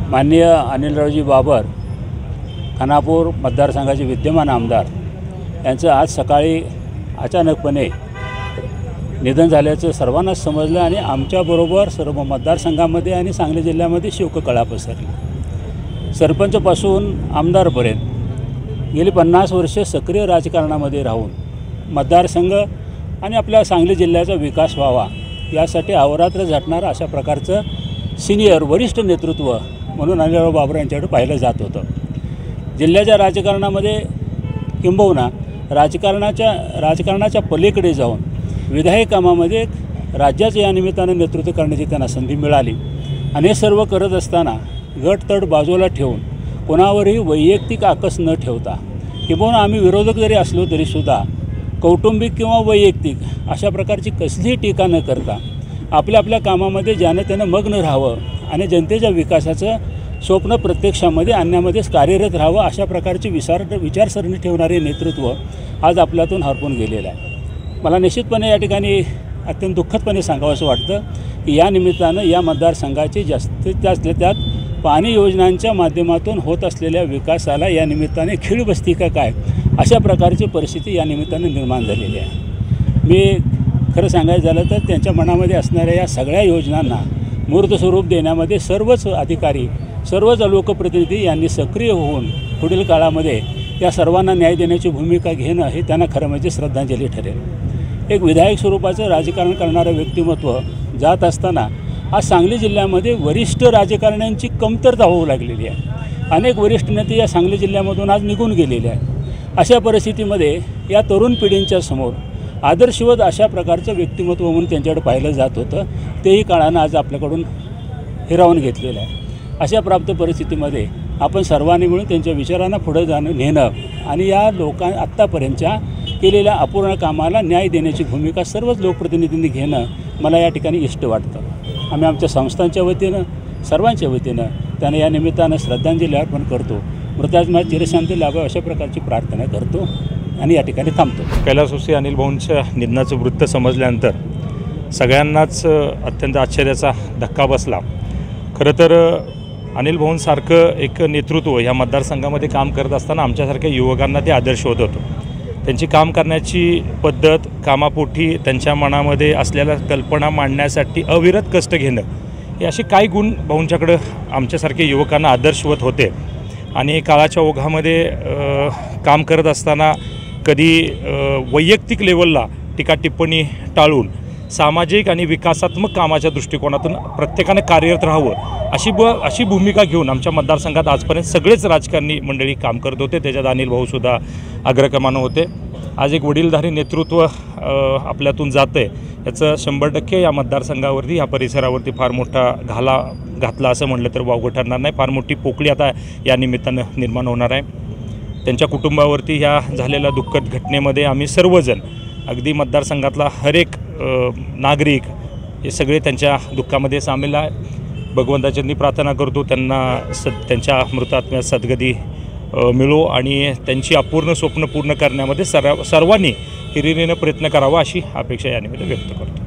माननीय अनिलरावजी बाबर खानापूर मतदारसंघाचे विद्यमान आमदार यांचं आज सकाळी अचानकपणे निधन झाल्याचं सर्वांनाच समजलं आणि आमच्याबरोबर सर्व मतदारसंघामध्ये आणि सांगली जिल्ह्यामध्ये शोककळा पसरली। सरपंचपासून आमदारपर्यंत गेली 50 वर्षे सक्रिय राजकारणामध्ये राहून मतदारसंघ आणि आपल्या सांगली जिल्ह्याचा विकास व्हावा यासाठी अहोरात्र झटणारं अशा प्रकारचं सिनियर वरिष्ठ नेतृत्व म्हणून अनिलराव बाबर यांच्याकडे पाहिलं जात होतं। जिल्ह्याच्या राजकारणामध्ये किंबहुना राजकारणाच्या पलीकडे जाऊन विधायक कामामध्ये राज्याचं या निमित्तानं नेतृत्व करण्याची त्यांना संधी मिळाली आणि हे सर्व करत असताना गटतट बाजूला ठेवून कोणावरही वैयक्तिक आकस न ठेवता किंबहुना आम्ही विरोधक जरी असलो तरीसुद्धा कौटुंबिक किंवा वैयक्तिक अशा प्रकारची कसलीही टीका न करता आपल्या कामामध्ये ज्यानं त्यानं मग्न राहावं आणि जनतेच्या विकासाचं स्वप्न प्रत्यक्षामध्ये आणण्यामध्येच कार्यरत राहावं अशा प्रकारची विचारसरणी ठेवणारे नेतृत्व आज आपल्यातून हरपून गेलेलं आहे। मला निश्चितपणे या ठिकाणी अत्यंत दुःखदपणे सांगावंसं वाटतं की या निमित्तानं या मतदारसंघाची जास्तीत जास्त त्यात पाणी योजनांच्या माध्यमातून होत असलेल्या विकासाला या निमित्ताने खीळ बसती का काय अशा प्रकारची परिस्थिती या निमित्तानं निर्माण झालेली आहे। मी खरं सांगायचं झालं तर त्यांच्या मनामध्ये असणाऱ्या या सगळ्या योजनांना मूर्त स्वरूप देण्यामध्ये सर्वच अधिकारी सर्वच लोकप्रतिनिधी यांनी सक्रिय होऊन पुढील काळामध्ये या सर्वांना न्याय देण्याची भूमिका घेणं हे त्यांना खरं म्हणजे श्रद्धांजली ठरेल। एक विधायक स्वरूपाचं राजकारण करणारं व्यक्तिमत्व जात असताना आज सांगली जिल्ह्यामध्ये वरिष्ठ राजकारण्यांची कमतरता होऊ लागलेली आहे। अनेक वरिष्ठ नेते या सांगली जिल्ह्यामधून आज निघून गेलेले आहेत। अशा परिस्थितीमध्ये या तरुण पिढींच्या समोर आदर्शवत अशा प्रकारचं व्यक्तिमत्व म्हणून त्यांच्याकडे पाहिलं जात होतं, तेही काळानं आज आपल्याकडून हिरावून घेतलेलं आहे। अशा प्राप्त परिस्थितीमध्ये आपण सर्वांनी मिळून त्यांच्या विचारांना पुढे नेणं आणि या आत्तापर्यंतच्या केलेल्या अपूर्ण कामाला न्याय देण्याची भूमिका सर्वच लोकप्रतिनिधींनी घेणं मला या ठिकाणी इष्ट वाटतं। आम्ही आमच्या संस्थांच्या वतीनं सर्वांच्या वतीनं त्यांना या निमित्तानं श्रद्धांजली अर्पण करतो। मृतात्मा चिरशांती लाभावी अशा प्रकारची प्रार्थना करतो आणि या ठिकाणी थांबतो। कैलासवासी अनिल भाऊंच्या निधनाचं वृत्त समजल्यानंतर सगळ्यांनाच अत्यंत आश्चर्याचा धक्का बसला। खरं तर अनिल भाऊंसारखं एक नेतृत्व ह्या मतदारसंघामध्ये काम करत असताना आमच्यासारख्या युवकांना ते आदर्श होत होतं। त्यांची काम करण्याची पद्धत, कामापोटी त्यांच्या मनामध्ये असलेल्या कल्पना मांडण्यासाठी अविरत कष्ट घेणं हे असे काही गुण भाऊंच्याकडं आमच्यासारख्या युवकांना आदर्शवत होते। आणि काळाच्या ओघामध्ये काम करत असताना कधी वैयक्तिक लेवलला टीका टिप्पणी टाळून सामाजिक आणि विकासात्मक कामाच्या दृष्टिकोनातून प्रत्येकाने कार्यरत राहावं अशी भूमिका घेऊन आमच्या मतदारसंघात आजपर्यंत सगळेच राजकारणी मंडळी काम करत होते। त्याच्यात अनिल भाऊसुद्धा अग्रक्रमानं होते। आज एक वडीलधारी नेतृत्व आपल्यातून जातं आहे याचं 100% या मतदारसंघावरती, या परिसरावरती फार मोठा घाला घातला असं म्हटलं तर वावगं ठरणार नाही। फार मोठी पोकळी आता या निमित्तानं निर्माण होणार आहे। त्यांच्या कुटुंबावरती ह्या झालेल्या दुःखद घटनेमध्ये आम्ही सर्वजण अगदी मतदारसंघातला हर एक नागरिक हे सगळे त्यांच्या दुःखामध्ये सामील आहे। भगवंताच्यांनी प्रार्थना करतो त्यांच्या मृतात्म्यात सद्गती मिळो आणि त्यांची अपूर्ण स्वप्न पूर्ण करण्यामध्ये सर्वांनी हिरिरीनं प्रयत्न करावा अशी अपेक्षा या निमित्तानं व्यक्त करतो।